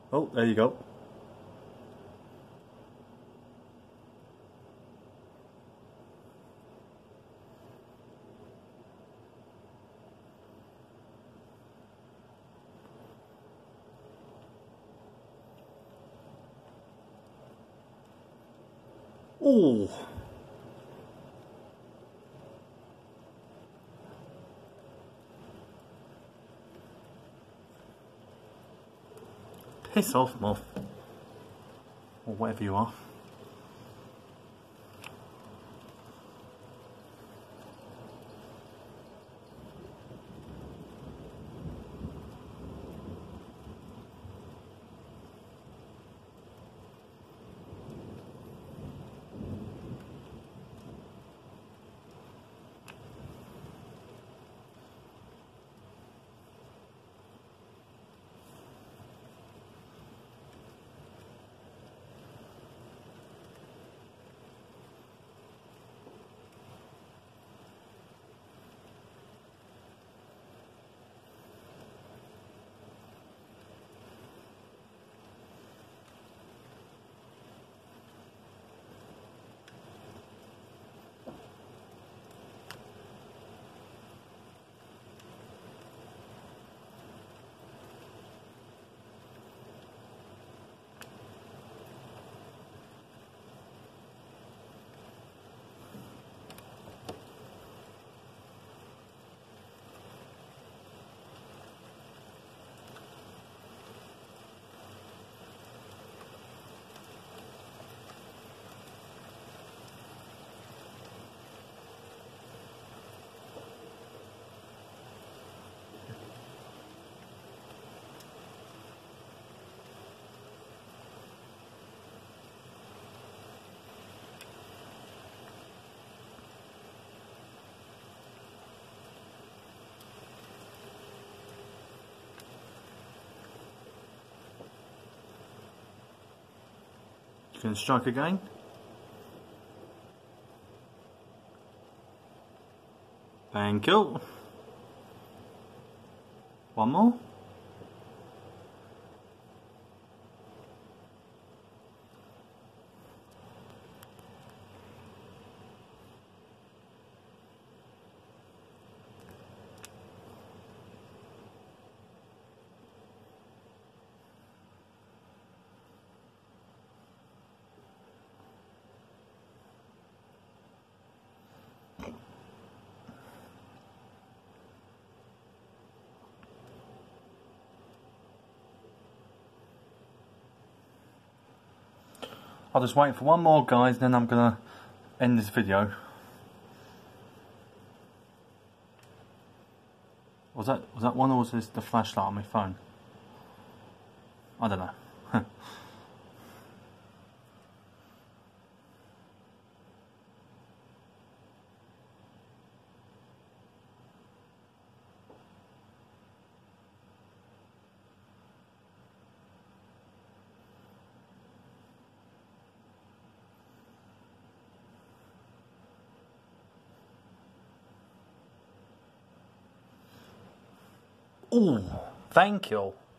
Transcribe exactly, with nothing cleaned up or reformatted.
Oh, there you go. Oh. Piss off, moth. Or whatever you are. You can strike again. Thank you. One more. I'll just wait for one more, guys, and then I'm gonna end this video. Was that was that one, or was this the flashlight on my phone? I don't know. Ooh, thank you.